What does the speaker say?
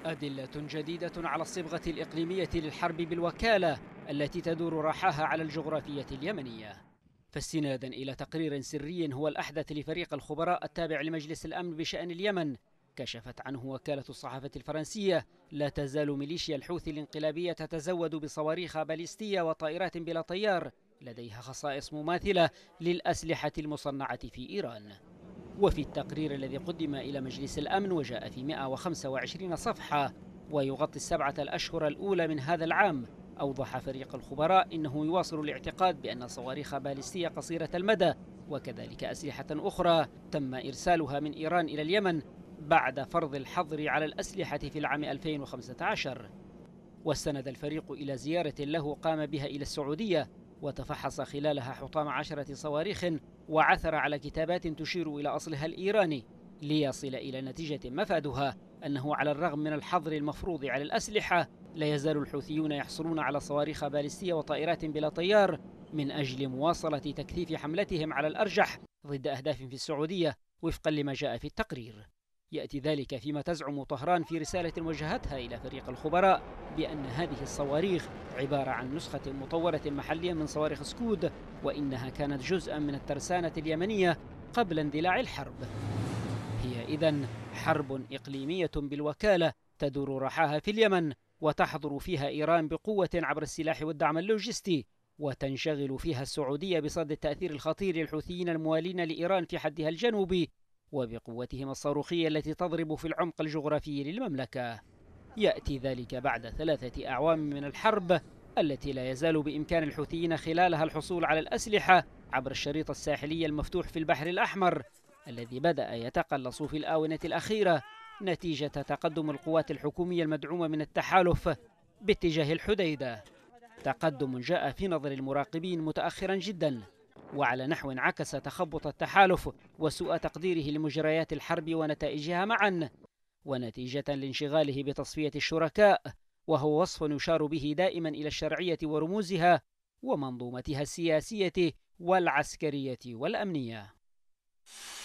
أدلة جديدة على الصبغة الإقليمية للحرب بالوكالة التي تدور رحاها على الجغرافية اليمنية. فاستنادا إلى تقرير سري هو الأحدث لفريق الخبراء التابع لمجلس الأمن بشأن اليمن، كشفت عنه وكالة الصحافة الفرنسية، لا تزال ميليشيا الحوثي الانقلابية تتزود بصواريخ باليستية وطائرات بلا طيار لديها خصائص مماثلة للأسلحة المصنعة في إيران. وفي التقرير الذي قدم إلى مجلس الأمن وجاء في 125 صفحة ويغطي السبعة الأشهر الأولى من هذا العام، أوضح فريق الخبراء إنه يواصل الاعتقاد بأن صواريخ باليستية قصيرة المدى وكذلك أسلحة أخرى تم إرسالها من إيران إلى اليمن بعد فرض الحظر على الأسلحة في العام 2015. واستند الفريق إلى زيارة له قام بها إلى السعودية، وتفحص خلالها حطام 10 صواريخ وعثر على كتابات تشير إلى أصلها الإيراني، ليصل إلى نتيجة مفادها أنه على الرغم من الحظر المفروض على الأسلحة لا يزال الحوثيون يحصلون على صواريخ باليستية وطائرات بلا طيار من أجل مواصلة تكثيف حملتهم على الأرجح ضد أهداف في السعودية وفقا لما جاء في التقرير. يأتي ذلك فيما تزعم طهران في رسالة وجهتها إلى فريق الخبراء بأن هذه الصواريخ عبارة عن نسخة مطورة محليا من صواريخ سكود، وإنها كانت جزءا من الترسانة اليمنية قبل اندلاع الحرب. هي إذن حرب إقليمية بالوكالة تدور رحاها في اليمن، وتحضر فيها إيران بقوة عبر السلاح والدعم اللوجستي، وتنشغل فيها السعودية بصد التأثير الخطير للحوثيين الموالين لإيران في حدها الجنوبي وبقوتهم الصاروخية التي تضرب في العمق الجغرافي للمملكة. يأتي ذلك بعد 3 أعوام من الحرب التي لا يزال بإمكان الحوثيين خلالها الحصول على الأسلحة عبر الشريط الساحلي المفتوح في البحر الأحمر الذي بدأ يتقلص في الآونة الأخيرة نتيجة تقدم القوات الحكومية المدعومة من التحالف باتجاه الحديدة. تقدم جاء في نظر المراقبين متأخرا جدا، وعلى نحو عكس تخبط التحالف وسوء تقديره لمجريات الحرب ونتائجها معا، ونتيجة لانشغاله بتصفية الشركاء، وهو وصف يشار به دائما إلى الشرعية ورموزها ومنظومتها السياسية والعسكرية والأمنية.